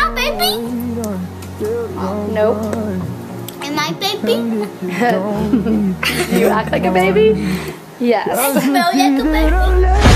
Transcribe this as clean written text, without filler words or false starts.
a baby? Nope. Am I baby? Do you act like a baby? Yes. I smell like a baby.